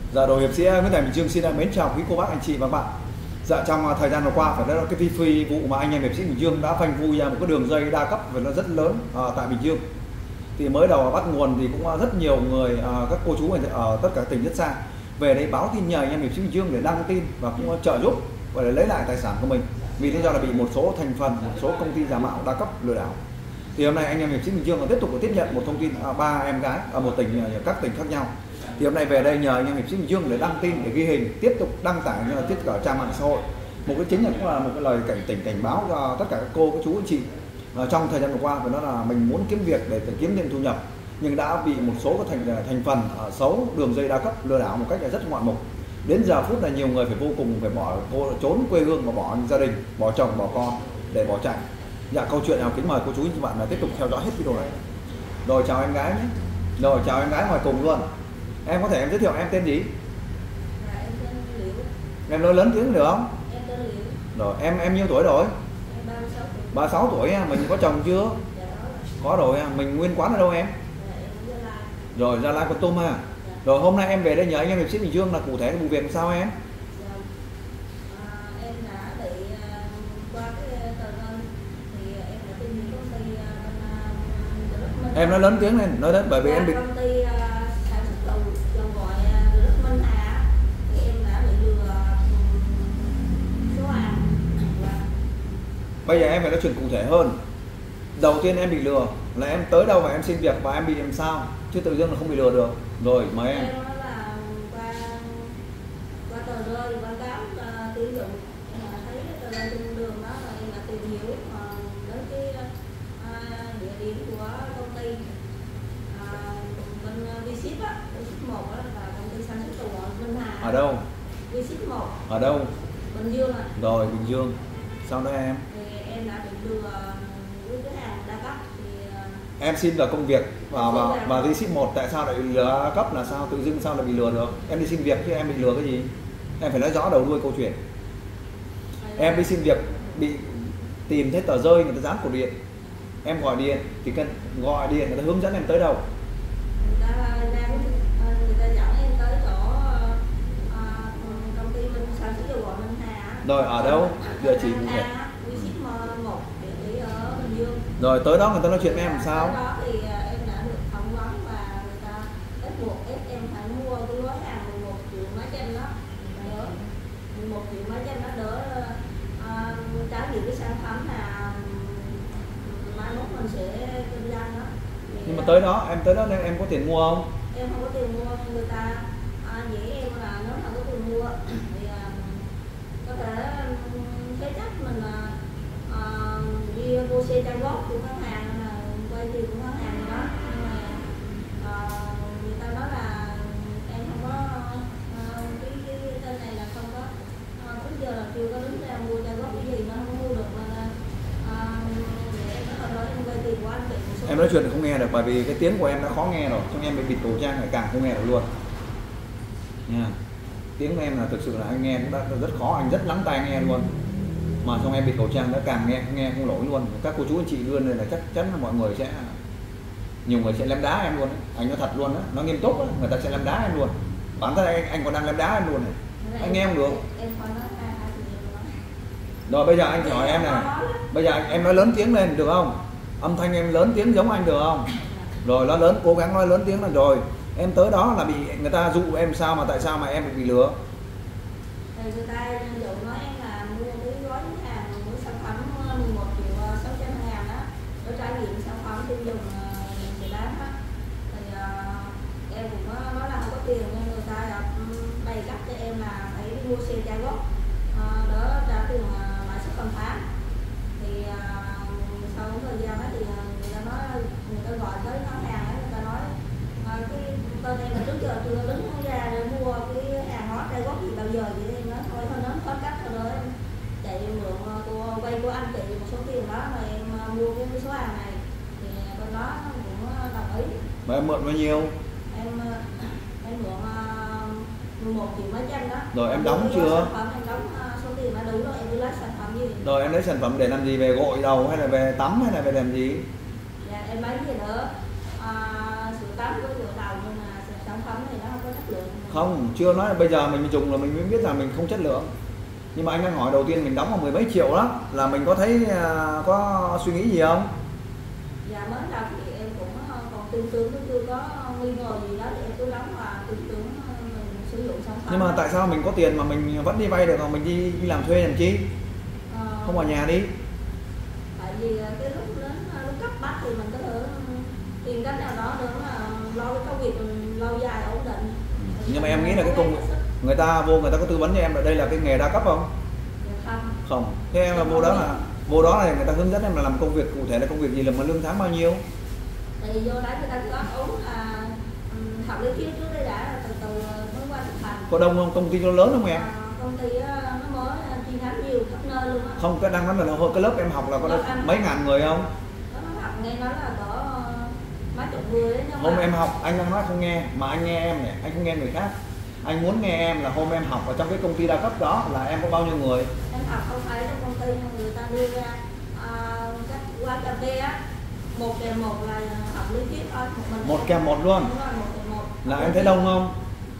Dạ, đội hiệp sĩ Nguyễn Thành Bình Dương xin mến chào quý cô bác, anh chị và các bạn. Dạ, trong thời gian vừa qua phải nói là cái phi vụ mà anh em hiệp sĩ Bình Dương đã phanh phui ra một cái đường dây đa cấp và nó rất lớn tại Bình Dương. Thì mới đầu bắt nguồn thì cũng rất nhiều người, các cô chú ở tất cả tỉnh rất xa về đây báo tin nhờ anh em hiệp sĩ Bình Dương để đăng tin và cũng trợ giúp và để lấy lại tài sản của mình, vì lý do là bị một số thành phần, một số công ty giả mạo đa cấp lừa đảo. Thì hôm nay anh em hiệp sĩ Bình Dương tiếp tục tiếp nhận một thông tin ba em gái ở một tỉnh, các tỉnh khác nhau. Thì hôm nay về đây nhờ anh em hiệp sĩ Bình Dương để đăng tin, để ghi hình, tiếp tục đăng tải tiếp cả trang mạng xã hội. Một cái chính là cũng là một cái lời cảnh báo cho tất cả các cô, các chú, anh chị trong thời gian vừa qua, và đó là mình muốn kiếm việc để kiếm thêm thu nhập, nhưng đã bị một số các thành phần xấu đường dây đa cấp lừa đảo một cách là rất ngoạn mục. Đến giờ phút là nhiều người phải vô cùng phải trốn quê hương và bỏ gia đình, bỏ chồng, bỏ con để bỏ chạy. Dạ, câu chuyện nào kính mời cô chú anh chị bạn là tiếp tục theo dõi hết video này. Rồi chào em gái nhé. Rồi chào em gái ngoài cùng luôn. Em có thể em giới thiệu em tên gì? Em tên Liễu. Em nói lớn tiếng được không? Em tên Liễu. Rồi em nhiêu tuổi rồi? Em 36 tuổi. 36 tuổi. Mình có chồng chưa? Dạ đó. Có rồi. Mình nguyên quán ở đâu em? Dạ em Gia Lai. Rồi Gia Lai, Con Tum ha. Dạ. Rồi hôm nay em về đây nhờ anh em hiệp sĩ Bình Dương là cụ thể vụ việc làm sao em? Dạ. Em đã bị qua cái tờ đơn thì em đã tìm những công ty bên Em nói lớn tiếng lên, nói đến bởi vì em bị công ty sản xuất dầu gọi Đức Minh Hà thì em đã bị lừa số hàng. Bây giờ em phải nói chuyện cụ thể hơn. Đầu tiên em bị lừa là em tới đâu và em xin việc và em bị làm sao, chứ tự dưng là không bị lừa được. Rồi mời em. Em nói là qua tờ rơi quảng cáo tuyển dụng, em đã thấy cái tờ rơi trên đường đó và em đã tìm hiểu đến cái địa điểm của công ty bên V-Ship á, V-Ship 1 đó là công ty sản xuất dầu gội Minh Hà. Ở đâu? V-Ship 1. Ở đâu? Bình Dương ạ. Rồi Bình Dương. Sau đó em? Thì em đã bị lừa với cái hàng đa cấp thì Em xin vào công việc và đi ship 1, tại sao lại bị lừa cấp là sao? Tự dưng sao lại bị lừa được? Em đi xin việc chứ em bị lừa cái gì? Em phải nói rõ đầu đuôi câu chuyện. Em đi xin việc bị tìm thấy tờ rơi người ta dán cổ điện, em gọi điện thì cần gọi điện người ta hướng dẫn em tới đâu? người ta dẫn em tới chỗ công ty mình sản xuất dầu gội Minh Hà. Rồi ở đâu? Địa chỉ cụ thể. V-Ship 1, địa chỉ ở Bình Dương. Rồi tới đó người ta nói chuyện với em làm sao? Tới đó thì em đã được phỏng vấn và người ta ép buộc em phải mua cái gói hàng 11 triệu mấy trăm đó, đỡ 11 triệu mấy trăm đó đỡ trải nghiệm cái sản phẩm là mai mốt mình sẽ kinh doanh đó. Nhưng mà tới đó nên em có tiền mua không? Em không có tiền mua, người ta nghĩ em là nếu mà có tiền mua thì có thể thế chấp mình đi mua xe trả góp của ngân hàng, là quay tiền của ngân hàng đó. Nhưng mà người ta nói là em không có cái tên này là không có tới giờ là chưa có đứng ra mua trả góp cái gì, nó không mua được, mà để em nói rồi em quay tiền của anh chị. Em nói chuyện không nghe được bởi vì cái tiếng của em đã khó nghe rồi, trong em bị bịt khẩu trang lại càng không nghe được luôn nha. Tiếng của em là thực sự là anh nghe cũng đã rất khó, anh rất lắng tai nghe luôn, mà trong em bịt khẩu trang đã càng nghe không nổi luôn. Các cô chú anh chị luôn này là chắc chắn là mọi người sẽ, nhiều người sẽ lém đá em luôn đấy. Anh nói thật luôn đó, nó nghiêm túc đó, người ta sẽ lém đá em luôn. Bản thân anh còn đang lém đá em luôn này, anh nghe không được. Rồi bây giờ anh hỏi em này, bây giờ em nói lớn tiếng lên được không? Âm thanh em lớn tiếng giống anh được không? Rồi nó lớn, cố gắng nói lớn tiếng là rồi. Em tới đó là bị người ta dụ em sao mà tại sao mà em bị lừa? Thì người ta dụ nói em là mua cái gói hàng, mua sản phẩm 11 triệu 600 ngàn đó, để trải nghiệm sản phẩm tiêu dùng người bán á. Thì em cũng nói là không có tiền, nhưng người ta bày cách cho em là phải đi mua xe trả góp đỡ trả tiền lãi suất cầm phá. Thì sau thời gian đó thì người ta nói, người ta gọi tới ngân hàng đó, người ta nói cái tên em là trước giờ chưa đứng ra để mua cái hàng hóa trả góp gì bao giờ, vậy em nói thôi nó hết cách rồi đó, em chạy mượn cô vay của anh chị một số tiền đó mà em mua cái số hàng này, thì bên đó cũng đồng ý. Mà em mượn bao nhiêu? Em mượn 11 triệu mấy trăm đó. Rồi em đóng chưa? Em đóng số tiền đã đủ rồi, em đi lấy sản phẩm gì? Rồi em lấy sản phẩm để làm gì? Về gội đầu hay là về tắm hay là về làm gì? Dạ em lấy gì nữa? Sữa tắm với rửa đầu, nhưng mà sản phẩm thì nó không có chất lượng. Không, chưa nói là bây giờ mình dùng là mình mới biết là mình không chất lượng. Nhưng mà anh đang hỏi đầu tiên mình đóng vào 10 mấy triệu đó, là mình có thấy có suy nghĩ gì không? Dạ mới đầu thì em cũng còn tư tưởng, chưa có nghi ngờ gì đó thì em cứ đóng và tư tưởng mình sử dụng sản phẩm. Nhưng mà tại sao mình có tiền mà mình vẫn đi vay được, mà mình đi làm thuê làm chi? Không ở nhà đi. Tại vì cái lúc đến lúc cấp bách thì mình có thể tìm cách nào đó để mà lo cái công việc mình lâu dài ổn định. Nhưng mà em nghĩ là cái công người ta có tư vấn cho em là đây là cái nghề đa cấp không? Không. Không. Thế em là vô đó là người ta hướng dẫn em là làm công việc cụ thể là công việc gì, là mà lương tháng bao nhiêu? Tại vì vô đấy người ta cứ ấp úng là học lý thuyết trước đây đã từ từ mới qua thực hành. Có đông không? Công ty nó lớn không em? Công ty nó mới chi nhánh nhiều khắp nơi luôn á. Không, cái đang nói là cái lớp em học là có mấy ngàn người không? Nó học nghe nói là có mấy chục người đấy. Hôm em học anh đang nói không nghe, mà anh nghe em này, anh không nghe người khác. Anh muốn nghe em là hôm em học ở trong cái công ty đa cấp đó là em có bao nhiêu người? Em học không phải trong công ty, người ta đưa ra các quán cà phê á, 1 kèm 1 là học lý thuyết thôi. 1 kèm 1 luôn? Đúng rồi, 1 kèm 1. Là em thấy đông không?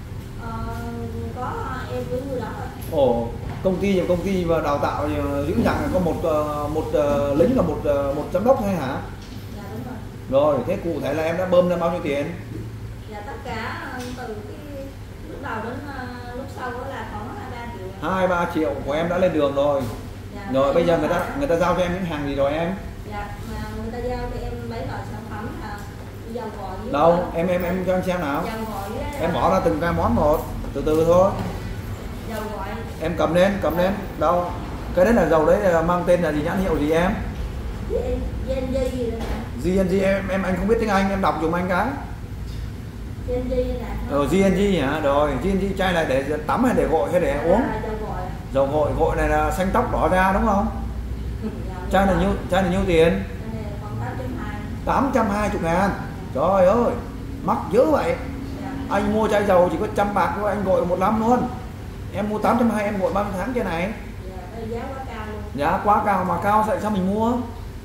Có em với người đó thôi. Ồ, công ty và đào tạo dữ dằn là có một lính và một giám đốc thôi hả? Dạ đúng rồi. Rồi, thế cụ thể là em đã bơm ra bao nhiêu tiền? Dạ tất cả từ cái lúc đầu đến lúc sau đó là khoảng 2-3 triệu. 2-3 triệu của em đã lên đường rồi. Dạ, rồi bây giờ người ta giao cho em những hàng gì rồi em? Dạ, mà người ta giao cho em mấy loại sản phẩm là dầu gội với đâu em cho anh xem nào. Dầu gội với Em bỏ ra từng cái món một, từ từ thôi. Dầu gội. Em cầm lên đâu, cái đấy là dầu đấy là mang tên là gì, nhãn hiệu gì em? GNG gì đấy nè. GNG em anh không biết tiếng Anh, em đọc dùm anh cái. GNG nè. GNG hả? Rồi GNG chai này để tắm hay để gội hay để uống? Dầu gội. Gội này là xanh tóc đỏ da đúng không? Chai này nhiêu tiền? 820 ngàn. Trời ơi, mắc dữ vậy. Anh mua chai dầu chỉ có 100 bạc thôi, anh gội 1 năm luôn. Em mua 820, em gội bao nhiêu tháng cái này? Giá quá cao luôn. Giá quá cao, mà cao tại sao mình mua?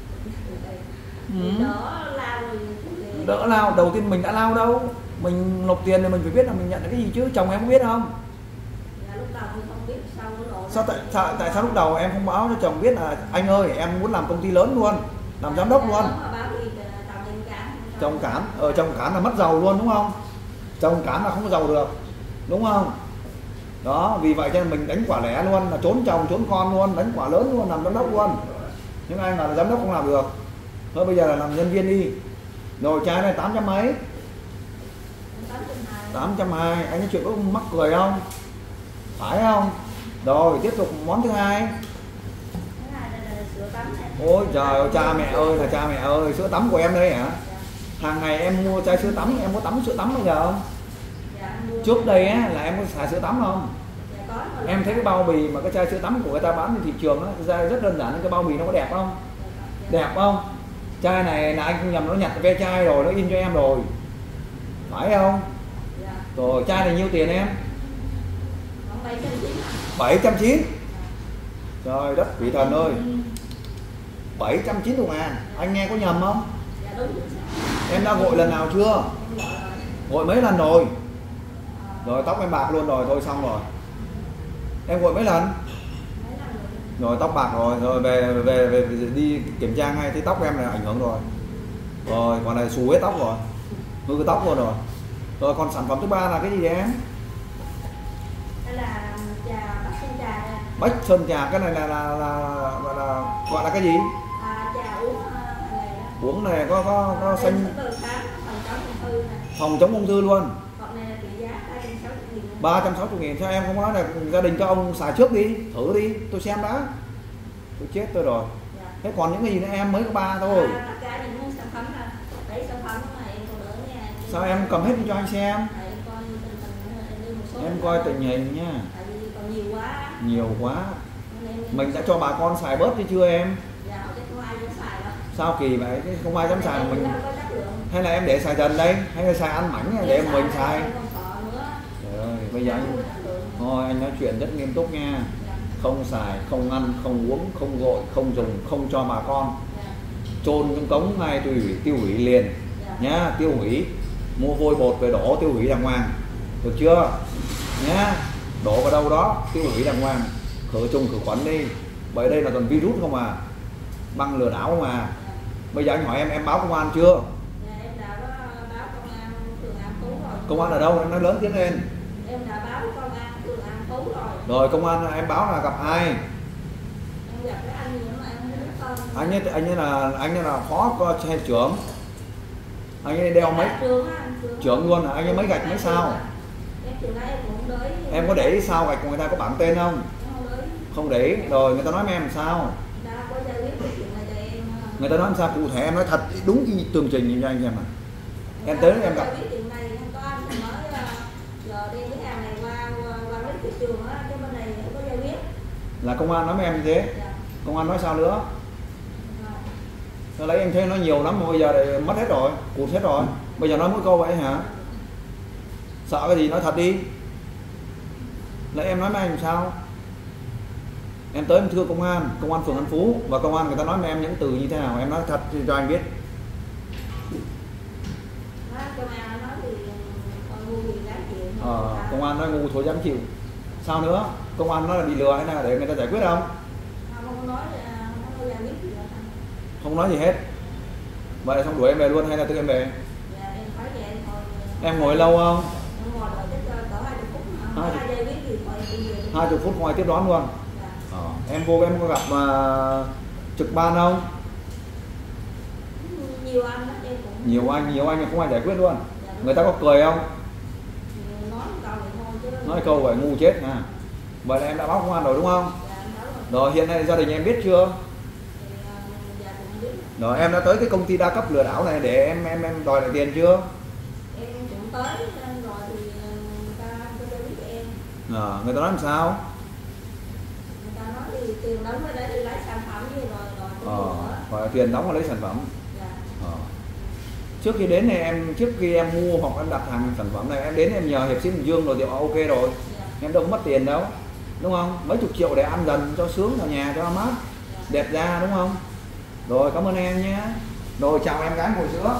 Đỡ lao, đầu tiên mình đã lao đâu. Mình nộp tiền thì mình phải biết là mình nhận được cái gì chứ, chồng em có biết không? Lúc đầu thì không biết, tại sao lúc đầu em không báo cho chồng biết là anh ơi em muốn làm công ty lớn luôn, làm giám đốc luôn? Chồng cản là mất giàu luôn đúng không? Chồng cản là không có giàu được đúng không? Đó, vì vậy cho nên mình đánh quả lẻ luôn, là trốn chồng trốn con luôn, đánh quả lớn luôn, làm giám đốc luôn. Nhưng anh là giám đốc không làm được. Thôi bây giờ là làm nhân viên đi. Rồi chai này 800 mấy? 820. Anh nói chuyện có mắc cười không? Phải không? Rồi tiếp tục món thứ hai. Ôi trời ơi, cha mẹ ơi, sữa tắm của em đây hả? Hàng ngày em mua chai sữa tắm, em có tắm sữa tắm bao giờ không? Trước đây á là em có xài sữa tắm không? Em thấy cái bao bì mà cái chai sữa tắm của người ta bán trên thị trường á, ra rất đơn giản, cái bao bì nó có đẹp không? Đẹp không? Chai này là anh không nhầm, nó nhặt ve chai rồi, nó in cho em rồi. Phải không? Rồi chai này nhiêu tiền em? 790. Trời đất vị thần ơi, 790 ngàn. Anh nghe có nhầm không? Em đã gội lần nào chưa? Gội mấy lần rồi? Rồi tóc em bạc luôn rồi, thôi xong rồi. Em gội mấy lần? Rồi tóc bạc rồi về đi kiểm tra ngay thấy tóc em là ảnh hưởng rồi. Rồi còn này xù hết tóc rồi, hư cái tóc luôn rồi. Rồi còn sản phẩm thứ ba là cái gì em? Đây là trà Bách Sơn Trà đây. Bách Sơn Trà, cái này là gọi là cái gì? Trà uống hàng ngày đó. Uống này có xanh phòng chống ung thư luôn. Còn này là trị giá 360.000. 360.000. Sao em không nói là gia đình cho ông xài trước đi, thử đi, tôi xem đã. Tôi chết tôi rồi. Thế còn những cái gì nữa em, mới có 3 thôi. Tất cả những sản phẩm là 7 sản phẩm mà em còn đỡ nha. Sao em cầm hết đi cho anh xem? Em coi tình hình nha. Tại vì còn nhiều quá. Nhiều quá. Mình đã cho bà con xài bớt chứ chưa em? Dạ, không ai dám xài đâu. Sao kỳ vậy? Không ai dám xài mà mình. Hay là em để xài dần đây, hay là xài ăn mảnh để mình xài? Trời ơi, bây giờ thôi anh nói chuyện rất nghiêm túc nha. Không xài, không ăn, không uống, không gội, không dùng, không cho bà con. Chôn trong cống ngay tiêu hủy liền nhá, tiêu hủy. mua vôi bột về đổ tiêu hủy đàng hoàng, được chưa nhá, đổ vào đâu đó tiêu hủy đàng hoàng, khử trùng khử khuẩn đi, bởi đây là toàn virus không à, băng lừa đảo không à. Bây giờ anh hỏi em báo công an chưa? Em đã báo công an phường An Phú rồi. Công an ở đâu? Em nói lớn tiếng lên. Em đã báo công an phường An Phú rồi. Rồi công an em báo là gặp ai? Em gặp cái anh gì mà em không biết tên. Anh ấy là phó hệ trưởng. Anh ấy đeo mấy trưởng luôn, anh ấy mấy gạch mấy sao? Em có để ý sao gạch của người ta có bảng tên không? Không để ý. Rồi người ta nói với em làm sao? Người ta nói làm sao cụ thể, em nói thật đúng y tường trình như anh em ạ. Em tới em gặp là công an nói với em như thế. Công an nói sao nữa? Nó lấy em thấy nó nhiều lắm mà bây giờ lại mất hết rồi, cụt hết rồi. Bây giờ nói mỗi câu vậy hả? Sợ cái gì nói thật đi. Lại em nói với anh làm sao? Em tới em thưa công an phường An Phú, và công an người ta nói với em những từ như thế nào, em nói thật cho anh biết. Công an nói ngu thôi dám chịu. Sao nữa? Công an nói là bị lừa hay là để người ta giải quyết không? Không nói gì hết. Vậy xong đuổi em về luôn hay là tự em về? Em ngồi lâu không? 20 phút ngoài tiếp đón luôn. Em vô em có gặp trực ban không? Nhiều anh không ai giải quyết luôn. Người ta có cười không? Nói câu vậy ngu chết ha. Vậy là em đã báo công an rồi đúng không? Rồi hiện nay gia đình em biết chưa? Rồi em đã tới cái công ty đa cấp lừa đảo này để em đòi lại tiền chưa? Em cũng tới rồi thì người ta cho biết em. Người ta nói làm sao? Người ta nói thì tiền đóng ở đấy thì lấy sản phẩm gì rồi tiền đóng và lấy sản phẩm. Dạ. Trước khi đến này trước khi em mua hoặc em đặt hàng sản phẩm này em đến em nhờ hiệp sĩ Bình Dương rồi thì ok rồi. Dạ. Em đâu có mất tiền đâu, đúng không? Mấy chục triệu để ăn dần cho sướng ở nhà cho mát, đẹp da đúng không? Rồi cảm ơn em nhé. Rồi chào em gái ngồi giữa.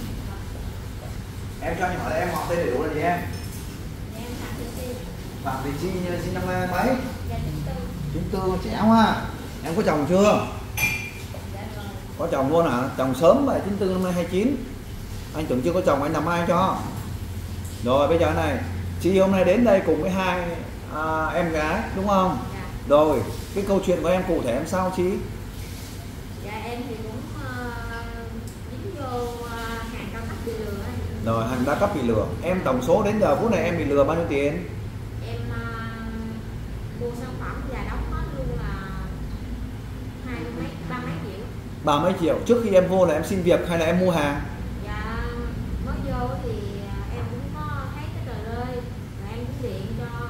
Em cho anh hỏi là em họ tên đầy đủ là gì em? Em Phạm Thị Chi. Phạm Thị Chi sinh năm mấy? Dạ 94, trẻ quá. Em có chồng chưa? Dạ rồi. Có chồng luôn hả? Chồng sớm vậy, 94 năm nay 29. Anh tưởng chưa có chồng anh làm ai cho. Rồi bây giờ này, chị hôm nay đến đây cùng với hai em gái đúng không? Dạ. Rồi, cái câu chuyện của em cụ thể em sao chị? Dạ em thì cũng dính vô hàng cao cấp bị lừa ấy. Rồi hàng đa cấp bị lừa. Em tổng số đến giờ phút này em bị lừa bao nhiêu tiền? Em mua sản phẩm và đóng hết luôn là 3 mấy triệu. 3 mấy triệu. Trước khi em vô là em xin việc hay là em mua hàng? Dạ mới vô thì em cũng có thấy cái tờ rơi và em cũng điện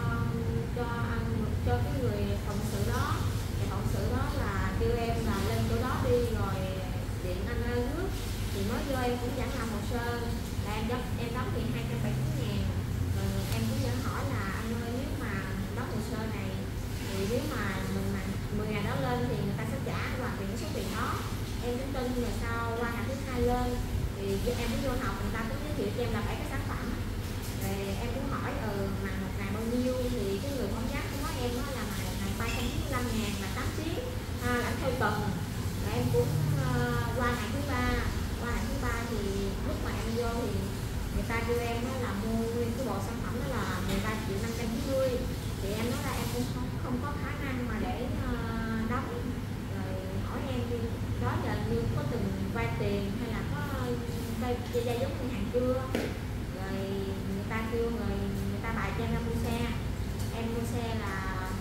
cho cái người phòng sự đó. Thì phòng sự đó là kêu em là lên chỗ đó đi rồi điện anh ơi trước. Thì mới vô em cũng dẫn làm hồ sơ là em đóng tiền 270.000. Rồi em cũng dẫn hỏi là anh ơi nếu mà đóng hồ sơ này thì nếu mà mình 10 ngày đó lên thì người ta sẽ trả hoàn tiền cái số tiền đó. Em cũng tin rồi sau qua ngày thứ 2 lên thì em cũng vô học, người ta cũng giới thiệu cho em là 7 cái sản phẩm. Rồi em cũng hỏi mà một ngày bao nhiêu thì cái người phỏng vấn cũng nói em đó là ngày 395.000 là 8 tiếng lãnh theo tuần. Rồi em cũng qua ngày thứ ba thì lúc mà em vô thì người ta kêu em là mua nguyên cái bộ sản phẩm đó là 13.590. Thì em nói là em cũng không có khả năng mà để đóng. Rồi hỏi em đi đó giờ như có từng vay tiền hay là có vay giống ngân hàng chưa. Rồi người ta kêu người ta bài cho em ra mua xe. Em mua xe là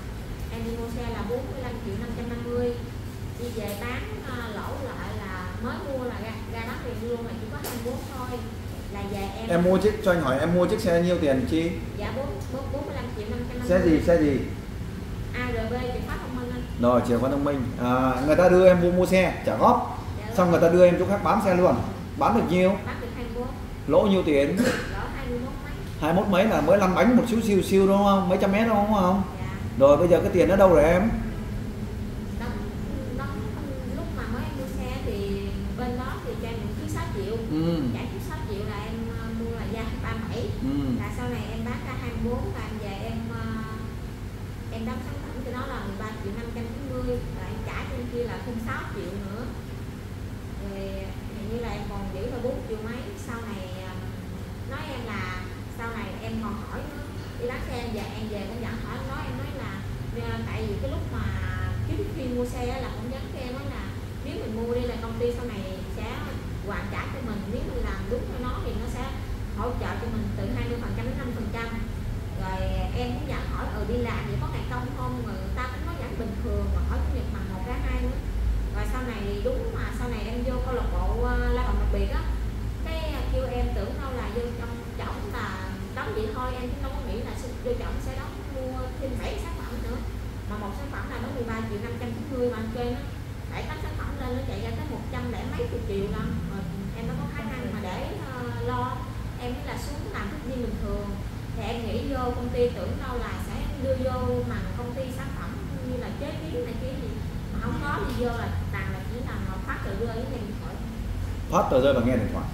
45.550. Đi về bán lỗ lại là mới mua là ra đó tiền luôn là chỉ có 24 thôi. Là về Em mua chiếc, cho anh hỏi em mua chiếc xe nhiêu tiền chi? Dạ 45.550. Xe gì? ARB chìa khóa thông minh anh. Rồi chìa khóa thông minh. Người ta đưa em mua xe trả góp. Dạ, xong người ta đưa em chỗ khác bán xe luôn. Bán được nhiêu? Bán được 24. Lỗ nhiêu tiền? Lỗ 21 mấy. 21 mấy là mới lăn bánh một xíu đúng không? Mấy trăm mét đúng không? Dạ. Rồi bây giờ cái tiền ở đâu rồi em? Đó, lúc mà mới em mua xe thì bên đó thì cho em được 6 triệu. Trả 6 triệu là em mua là gia 27 là sau này em bán ra 24 và em về em đóng sản phẩm cho nó là 13.590 và em trả trên kia là thêm 6 triệu nữa, rồi hình như là em còn giữ là 4 triệu mấy. Sau này nói em là sau này em còn hỏi nữa, đi bán xe em về cũng dẫn hỏi nói em nói là tại vì cái lúc mà trước khi mua xe là cũng nhắn cho em nói là nếu mình mua đi là công ty sau này sẽ hoàn trả cho mình, nếu mình làm đúng theo nó thì nó sẽ hỗ trợ cho mình từ 20% đến 5%. Rồi em cũng dặn hỏi đi làm vậy có ngày công không, người ta cũng nói vẫn bình thường, mà hỏi chủ nhật bằng 1 ra 2 nữa. Rồi sau này đúng mà sau này em vô câu lạc bộ lao động đặc biệt á, cái kêu em tưởng đâu là vô trong trọng là đóng vậy thôi, em cũng đâu có nghĩ là vô trọng sẽ đóng mua thêm 7 sản phẩm nữa, mà một sản phẩm là đóng 13.590 mà anh kêu nó 7-8 sản phẩm lên nó chạy ra tới 100 lẻ mấy chục triệu lần, rồi em đâu có khả năng mà để lo. Em nghĩ là xuống làm thích như bình thường thì em nghĩ vô công ty tưởng đâu là sẽ đưa vô mà công ty sản phẩm như là chế biến này kia gì, mà không có đi vô là toàn là chỉ là một phát tờ rơi với nghe điện thoại, phát tờ rơi và nghe điện thoại.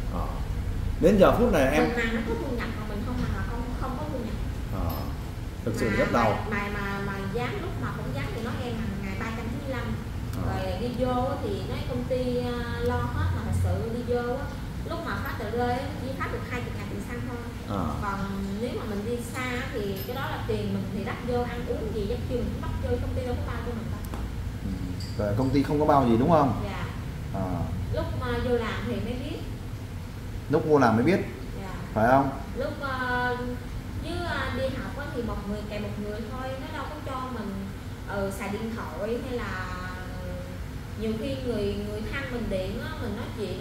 Đến giờ phút này em mình mà nó có thu nhập mà mình không mà không có thu nhập. Thực sự rất đau. Mà dán lúc mà cũng dán thì nói em là ngày 395 rồi đi vô thì nói công ty lo hết, mà thật sự đi vô lúc mà phát tờ rơi chỉ phát được 20.000 tiền xăng thôi. Còn nếu mà mình đi xa thì cái đó là tiền mình thì đắp vô ăn uống gì chắc chưa mình bắt vô, công ty đâu có bao cho mình đâu. Rồi công ty không có bao gì đúng không? Dạ. Lúc mà vô làm thì mới biết. Lúc vô làm mới biết. Dạ. Phải không? Lúc chứ đi học thì một người kèm một người thôi, nó đâu có cho mình xài điện thoại hay là nhiều khi người thân mình điện á, mình nói chuyện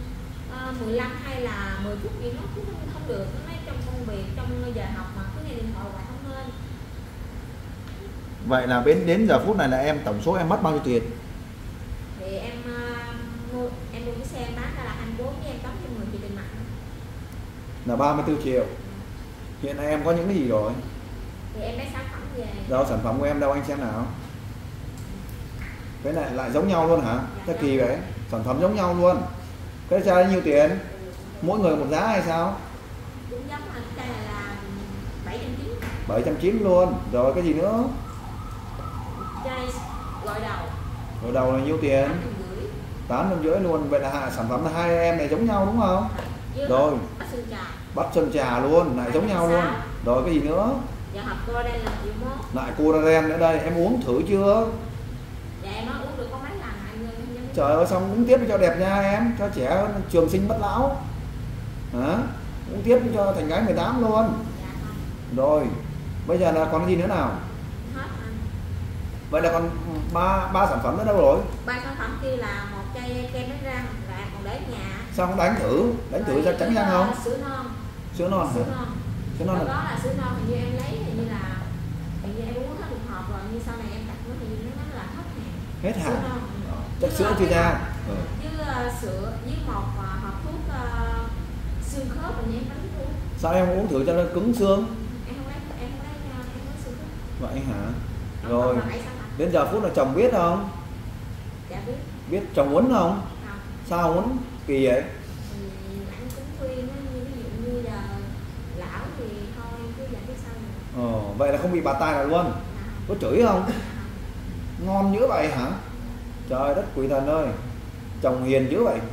15 hay là 10 phút gì nó cũng không được, nó nói trong công việc trong giờ học mà cứ nghe điện thoại hoài không nên. Vậy là đến giờ phút này là em tổng số em mất bao nhiêu tiền? Thì em mua cái xe em bán ra là 24 với em đóng cho 10 triệu tiền mặt là 34 triệu. Hiện nay em có những cái gì rồi? Thì em lấy sản phẩm về. Đâu sản phẩm của em đâu anh xem nào. Cái này lại giống nhau luôn hả? Cái kỳ vậy. Sản phẩm giống nhau luôn. Cái chai bao nhiêu tiền? Mỗi người một giá hay sao? Cũng giống là cái chai là 790. 790 luôn. Rồi cái gì nữa? Chai gội đầu. Gội đầu là nhiêu tiền? 850 luôn. Vậy là sản phẩm là hai em này giống nhau đúng không? Rồi. Bắp sơn trà luôn, lại giống nhau luôn. Rồi cái gì nữa? Dạ hộp Coraden là triệu mốt. Lại Coraden nữa đây, em uống thử chưa? Dạ em mới uống được có mấy lần anh ơi. Trời ơi, xong uống tiếp cho đẹp nha em, cho trẻ trường sinh bất lão. Hả? Uống tiếp cho thành gái 18 luôn. Dạ không. Rồi, bây giờ là còn cái gì nữa nào? Hết anh. Vậy là còn ba sản phẩm nữa đâu rồi? 3 sản phẩm kia là một chai kem đánh răng, là còn để nhà. Sao không đánh thử ra trắng răng không? Sữa non. Sữa non hả? Sữa non đó là sữa non, hình như em lấy hình như em uống hết một hộp rồi, nhưng sau này em đặt nó thì nó là hết hàng. Hết hàng. Sữa non. Chắc sữa chưa ra. Với sữa với một hộp thuốc xương khớp và em đánh thuốc. Sao em uống thử cho nó cứng xương? Em không lấy xương khớp. Vậy hả? Rồi. Đến giờ phút là chồng biết không? Dạ biết. Biết chồng muốn không? Không. Sao muốn? Kỳ vậy? Anh cũng khuyên nó, ví dụ như là lão thì thôi cứ dạy cái sau. Vậy là không bị bà tai nào luôn? Có chửi không? Ngon dữ vậy hả? Trời đất quỷ thần ơi, chồng hiền dữ vậy.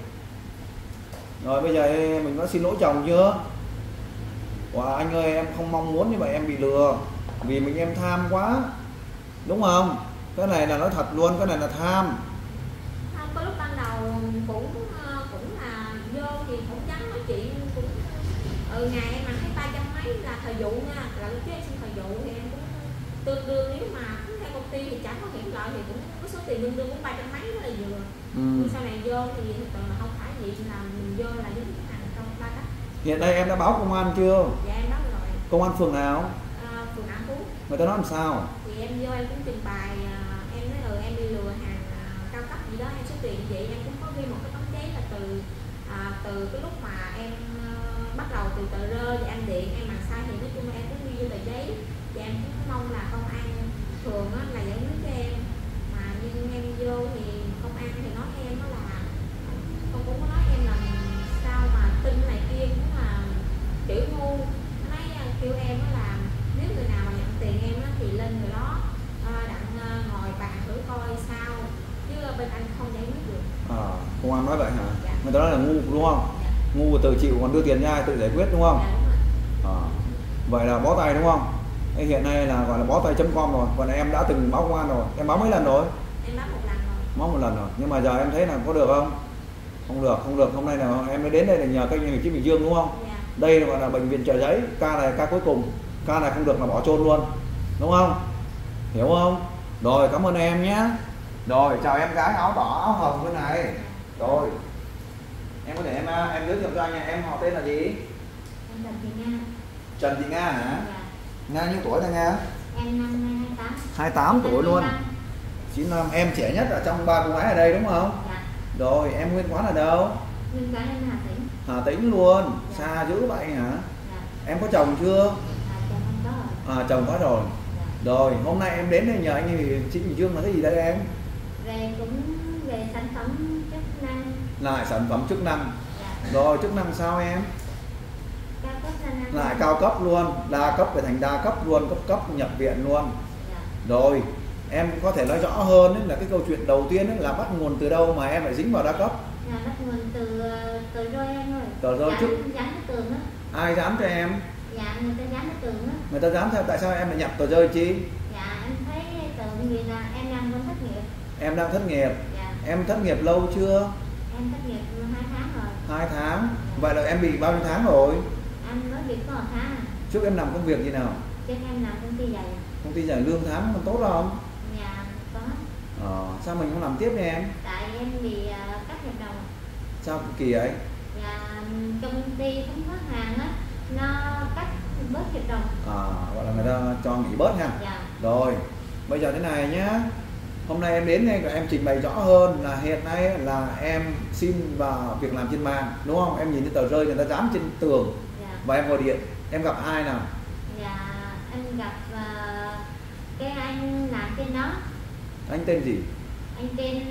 Rồi bây giờ mình có xin lỗi chồng chưa? Wow, anh ơi em không mong muốn như vậy, em bị lừa vì mình em tham quá, đúng không? Cái này là nói thật luôn, cái này là tham. Không, có lúc ban đầu cũng là vô thì cũng trắng nói chuyện cũng ngày em mà thấy 300 mấy là thời vụ nha, là lúc trước em xin thời vụ thì em cũng tương đương, nếu mà theo công ty thì chẳng có hiểm lợi thì cũng có số tiền tương đương cũng 300 mấy đó là vừa. Nhưng sau này vô thì thực sự là không phải gì, là mình vô là giống như hàng trong 3 cách. Hiện nay em đã báo công an chưa? Dạ em báo rồi. Công an phường nào? Phường An Phú. Người ta nói làm sao? Thì em vô em cũng trình bày, em nói em đi lừa hàng cao cấp gì đó, em số tiền vậy, em cũng có ghi một cái tấm giấy là từ cái lúc mà em bắt đầu từ tờ rơi và em điện em mà sai thì nói chung là em cũng ghi vô tờ giấy, và em cũng mong là công an phường là giải quyết cho em. Mà nhưng em vô thì công an thì nói em đó là không, cũng có nói em là sao mà tin này kia cũng là kiểu ngu nói vậy hả? Dạ. Người ta nói là ngu đúng không? Dạ. Ngu tự chịu còn đưa tiền cho ai tự giải quyết đúng không? Dạ, đúng rồi. Vậy là bó tay đúng không? Thế hiện nay là gọi là bó tay.com rồi. Còn em đã từng báo công an rồi. Em báo mấy lần rồi? Em báo 1 lần rồi. Báo 1 lần rồi. Nhưng mà giờ em thấy là có được không? Không được. Hôm nay là em mới đến đây để nhờ kênh Hiệp Sĩ Bình Dương đúng không? Dạ. Đây gọi là bệnh viện Chợ Giấy. Ca này ca cuối cùng. Ca này không được là bỏ chôn luôn. Đúng không? Hiểu không? Rồi cảm ơn em nhé. Rồi chào em gái áo đỏ áo hồng bên này. Rồi em có thể em giới thiệu cho anh nha. Em họ tên là gì? Em Trần Thị Nga. Trần Thị Nga hả? Dạ. Nga nhiêu tuổi đây Nga? Em năm nay 28. 28 tuổi luôn. 95. Em trẻ nhất ở trong 3 cô gái ở đây đúng không? Dạ. Rồi em nguyên quán ở đâu? Nguyên quán em Hà Tĩnh. Hà Tĩnh luôn. Dạ. Xa dữ vậy hả? Dạ. Em có chồng chưa? Chồng em có rồi. Chồng có rồi. Dạ. Rồi hôm nay em đến đây nhờ anh thì chị Bình Dương là cái gì đây em? Về sản phẩm chức năng. Lại sản phẩm chức năng. Dạ. Rồi chức năng sao em? Cao cấp năng. Lại cao cấp luôn, đa cấp về thành đa cấp luôn, cấp nhập viện luôn. Dạ. Rồi em có thể nói rõ hơn ấy, là cái câu chuyện đầu tiên ấy, là bắt nguồn từ đâu mà em lại dính vào đa cấp? Dạ, bắt nguồn từ tờ rơi em rồi. Tờ rơi trước. Dán cái tường á. Ai dám cho em? Dạ, người ta dán cái tường á. Người ta dám theo, tại sao em lại nhập tờ rơi chi? Dạ, em thấy tường vì là em đang vẫn thất nghiệp. Em đang thất nghiệp. Dạ. Em thất nghiệp lâu chưa? Em thất nghiệp 2 tháng rồi. 2 tháng. Vậy là em bị bao nhiêu tháng rồi? Em mới việc có 1 tháng à. Trước em làm công việc gì nào? Trước em làm công ty giày. Công ty giải lương tháng còn tốt không? Dạ, có. Sao mình không làm tiếp nha em? Tại em bị cắt hợp đồng. Sao kỳ ấy? Dạ, công ty không có hàng á, nó cắt bớt hợp đồng. Gọi là người ta cho nghỉ bớt ha. Dạ. Rồi, bây giờ thế này nhá. Hôm nay em đến đây và em trình bày rõ hơn là hiện nay là em xin vào việc làm trên mạng, đúng không? Em nhìn thấy tờ rơi người ta dán trên tường. Dạ. Và em gọi điện, em gặp ai nào? Dạ, em gặp cái anh làm trên đó. Anh tên gì? Anh tên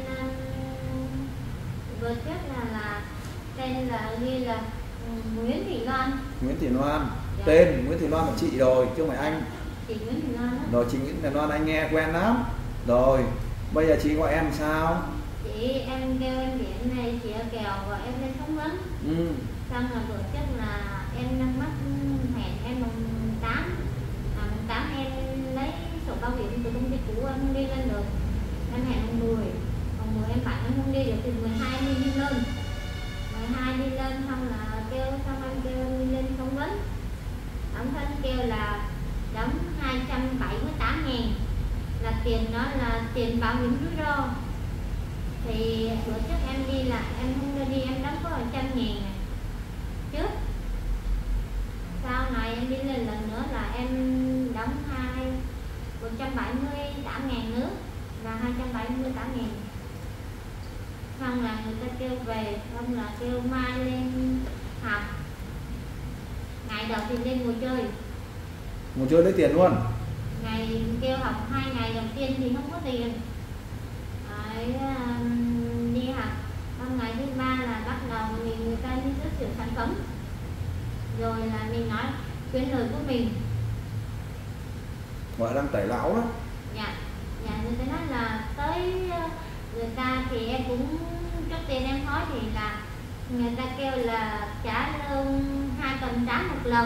vừa trước là tên là ghi là Nguyễn Thị Loan. Nguyễn Thị Loan. Dạ. Tên Nguyễn Thị Loan là chị rồi, chứ không phải anh. Chị Nguyễn Thị Loan đó. Rồi chị Nguyễn Thị Loan anh nghe quen lắm. Rồi, bây giờ chị gọi em sao? Chị em kêu em điện này, chị ở kèo gọi em lên phỏng vấn. Xong là bữa trước là em đang mất hẹn em mùng 8. Mùng 8 em lấy sổ bảo hiểm từ công ty cũ em không đi lên được. Em hẹn mùng 10. Mùng 10 em bảo em không đi được thì 12 em đi lên. 12 đi lên xong là kêu, xong em kêu em đi lên phỏng vấn. Ông thân kêu là đóng 278.000 là tiền đó là tiền bảo hiểm rủi ro. Thì bữa trước em đi là em không đưa đi, em đóng có 100.000 trước. Sau này em đi lên lần nữa là em đóng 178.000 nữa là 278.000. Xong là người ta kêu về, xong là kêu mai lên học. Ngày đầu thì lên ngồi chơi. Ngồi chơi lấy tiền luôn. Ngày kêu học 2 ngày đầu tiên thì không có tiền. Đấy, đi học. Xong ngày thứ 3 là bắt đầu người ta đi giới thiệu sản phẩm. Rồi là mình nói quyền lợi của mình. Gọi đang tẩy lão đó. Dạ, người ta nói là tới người ta thì em cũng trước tiên em nói thì là người ta kêu là trả lương 2 tuần trả một lần.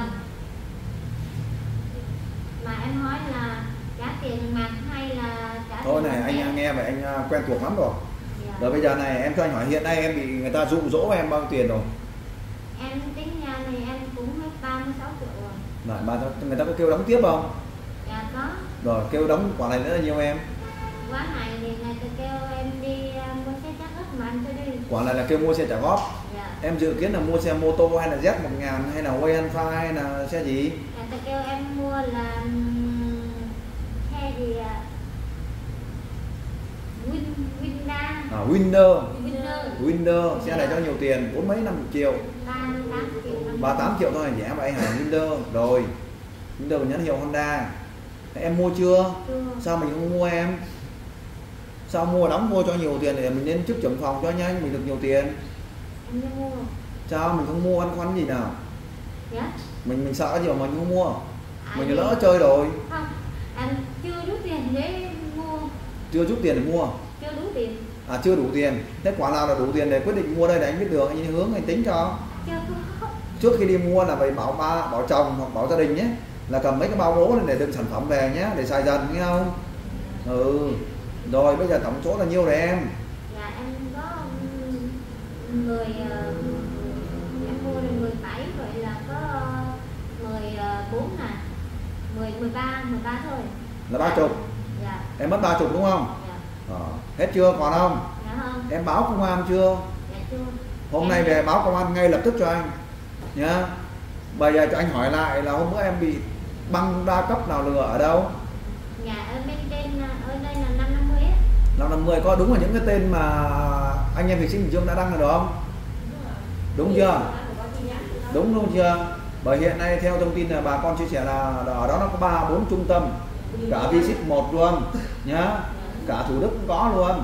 Mà em hỏi là trả tiền mặt hay là trả Thôi tiền này anh em? nghe vậy anh quen thuộc lắm rồi. Dạ. Rồi bây giờ này em cho anh hỏi hiện nay em bị người ta dụ dỗ em bao nhiêu tiền rồi? Em tính ra thì em cũng hết 36 triệu rồi. Rồi mà người ta có kêu đóng tiếp không? Dạ có. Rồi kêu đóng quả này nữa là nhiêu em? Quán này thì người ta kêu em đi mua xe chắc ức mà anh cho đi. Quả này là kêu mua xe trả góp. Dạ. Em dự kiến là mua xe mô tô hay là Z1000 hay là Way Alpha hay là xe gì? Người ta kêu em mua là xe gì Winder. Winner. Winder, xe này cho nhiều tiền, 4 mấy 50 triệu. 38 triệu. 38 triệu thôi, rẻ vậy hả? Winder. Rồi. Winder là nhãn hiệu Honda. Thế em mua chưa? Chưa. Sao mình không mua em? Sao mua đóng mua cho nhiều tiền để mình lên chức trưởng phòng cho nhanh mình được nhiều tiền? Em đi mua. Sao mình không mua ăn khoăn gì nào? Dạ. Mình sợ cái gì mà mình không mua? Mình Ai lỡ đi? chơi rồi. Không, em chưa đủ tiền để mua. Chưa chút tiền để mua. Chưa đủ tiền. Chưa đủ tiền. Thế quả nào là đủ tiền để quyết định mua đây để anh biết đường, anh hướng anh tính cho. Trước khi đi mua là phải bảo chồng hoặc bảo gia đình nhé, là cầm mấy cái bao bố lên để đựng sản phẩm về nhé, để xài dần nghe không? Rồi bây giờ tổng số là nhiêu rồi em? Dạ em có em mua được 17, vậy là có 14 nè, 13 thôi. Là 30. Dạ. Em mất 30 đúng không? Dạ. Hết chưa còn không? Dạ không. Em báo công an chưa? Dạ chưa. Hôm nay về báo công an ngay lập tức cho anh nhá. Bây giờ cho anh hỏi lại là hôm bữa em bị băng đa cấp nào lừa ở đâu? Dạ ở bên trên, ở đây là 550 á. 550 có đúng là những cái tên mà anh em Hiệp sĩ Bình Dương đã đăng rồi đó không? Đúng chưa? Đúng chưa? Bởi hiện nay theo thông tin là bà con chia sẻ là ở đó nó có 3-4 trung tâm, cả Visit 1 luôn nhá, cả Thủ Đức cũng có luôn.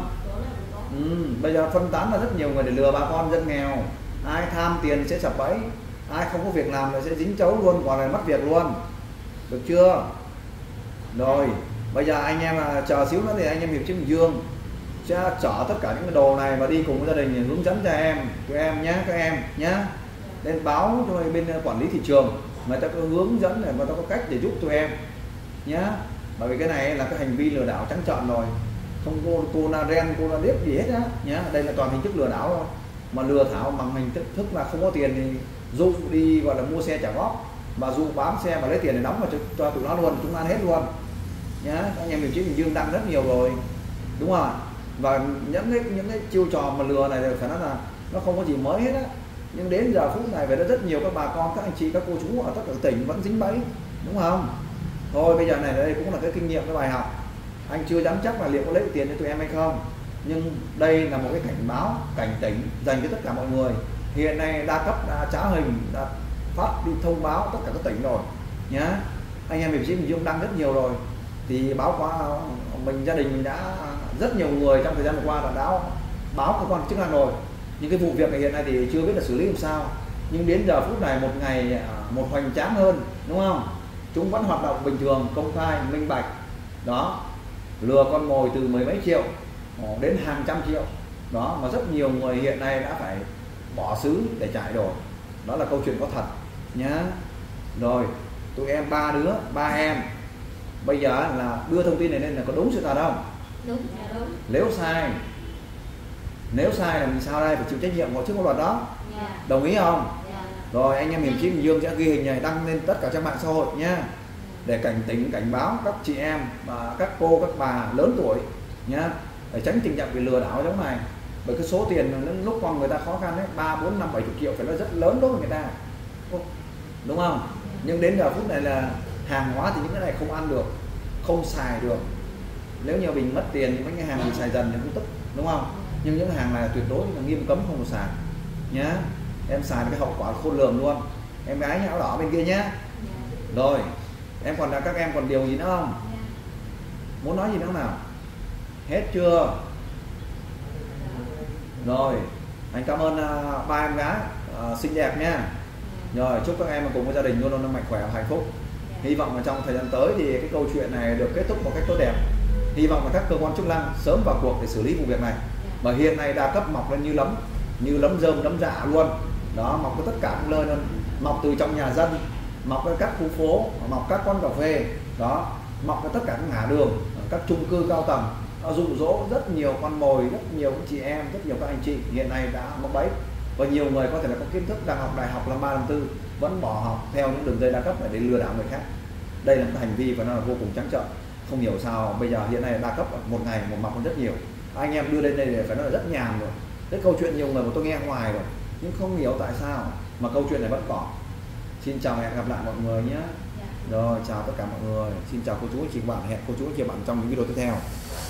Bây giờ phân tán là rất nhiều người để lừa bà con dân nghèo. Ai tham tiền sẽ sập bẫy, ai không có việc làm là sẽ dính chấu luôn, còn là mất việc luôn. Được chưa? Rồi bây giờ anh em chờ xíu nữa thì anh em Hiệp sĩ Bình Dương sẽ chở tất cả những cái đồ này và đi cùng với gia đình hướng dẫn cho tụi em nhé, các em nhé, nên báo cho bên quản lý thị trường, người ta có hướng dẫn này, người ta có cách để giúp tụi em nhé. Bởi vì cái này là cái hành vi lừa đảo trắng trợn rồi, không cô na ren cô na điếc gì hết á nhé. Đây là toàn hình thức lừa đảo thôi, mà lừa thảo bằng hình thức là không có tiền thì dụ đi gọi là mua xe trả góp, và dụ bám xe và lấy tiền để đóng vào cho tụi nó luôn, chúng ăn hết luôn nhé. Anh em Hiệp sĩ Bình Dương đăng rất nhiều rồi đúng không? Và những cái chiêu trò mà lừa này phải nói là nó không có gì mới hết á, nhưng đến giờ phút này về đó rất nhiều các bà con, các anh chị, các cô chú ở tất cả tỉnh vẫn dính bẫy đúng không? Thôi bây giờ này đây cũng là cái kinh nghiệm, cái bài học. Anh chưa dám chắc là liệu có lấy được tiền cho tụi em hay không, nhưng đây là một cái cảnh báo, cảnh tỉnh dành cho tất cả mọi người. Hiện nay đa cấp đã trá hình, đã phát đi thông báo tất cả các tỉnh rồi nhá. Anh em Hiệp sĩ Bình Dương đăng rất nhiều rồi, thì báo qua mình, gia đình mình đã rất nhiều người trong thời gian vừa qua đã báo cơ quan chức năng rồi. Những cái vụ việc này hiện nay thì chưa biết là xử lý làm sao, nhưng đến giờ phút này một ngày một hoành tráng hơn đúng không? Chúng vẫn hoạt động bình thường, công khai, minh bạch đó, lừa con mồi từ mười mấy triệu đến hàng trăm triệu đó, mà rất nhiều người hiện nay đã phải bỏ xứ để chạy rồi. Đó là câu chuyện có thật nhá. Rồi tụi em ba em bây giờ là đưa thông tin này lên là có đúng sự thật không? Đúng. Nếu sai là mình sao đây? Phải chịu trách nhiệm của trước pháp luật đó. Dạ. Đồng ý không? Dạ. Rồi anh em Hiệp sĩ Bình Dương sẽ ghi hình này đăng lên tất cả trang mạng xã hội nhá, để cảnh báo các chị em và các cô các bà lớn tuổi nhá, để tránh tình trạng bị lừa đảo giống này. Bởi cái số tiền lúc con người ta khó khăn đấy, 3, 4, 5, 70 triệu phải nói rất lớn đối với người ta đúng không? Nhưng đến giờ phút này là hàng hóa thì những cái này không ăn được, không xài được. Nếu như mình mất tiền thì mấy cái hàng mình xài dần thì cũng tức đúng không? Nhưng những hàng này là tuyệt đối là nghiêm cấm không được xài nhá. Em xài cái hậu quả khôn lường luôn. Em gái áo đỏ bên kia nhá. Rồi em còn là các em còn điều gì nữa không? Muốn nói gì nữa nào? Hết chưa? Rồi anh cảm ơn ba em gái xinh đẹp nha. Rồi chúc các em cùng với gia đình luôn luôn mạnh khỏe và hạnh phúc. Hy vọng là trong thời gian tới thì cái câu chuyện này được kết thúc một cách tốt đẹp. Hy vọng là các cơ quan chức năng sớm vào cuộc để xử lý vụ việc này. Mà hiện nay đa cấp mọc lên như lấm rơm lấm rạ luôn đó, mọc ở tất cả các nơi luôn, mọc từ trong nhà dân, mọc ở các khu phố, mọc các quán cà phê đó, mọc ở tất cả các ngã đường, các chung cư cao tầng, dụ dỗ rất nhiều con mồi, rất nhiều các chị em, rất nhiều các anh chị hiện nay đã mắc bẫy. Và nhiều người có thể là có kiến thức, đang học đại học năm 3 năm 4 vẫn bỏ học theo những đường dây đa cấp để lừa đảo người khác. Đây là một hành vi và nó là vô cùng trắng trợn. Không hiểu sao bây giờ hiện nay đa cấp một ngày một mọc rất nhiều. Anh em đưa lên đây để phải nói là rất nhàm rồi. Cái câu chuyện nhiều người mà tôi nghe ngoài rồi, nhưng không hiểu tại sao mà câu chuyện này vẫn còn. Xin chào và hẹn gặp lại mọi người nhé. Rồi chào tất cả mọi người. Xin chào cô chú anh chị bạn, hẹn cô chú anh chị bạn trong những video tiếp theo.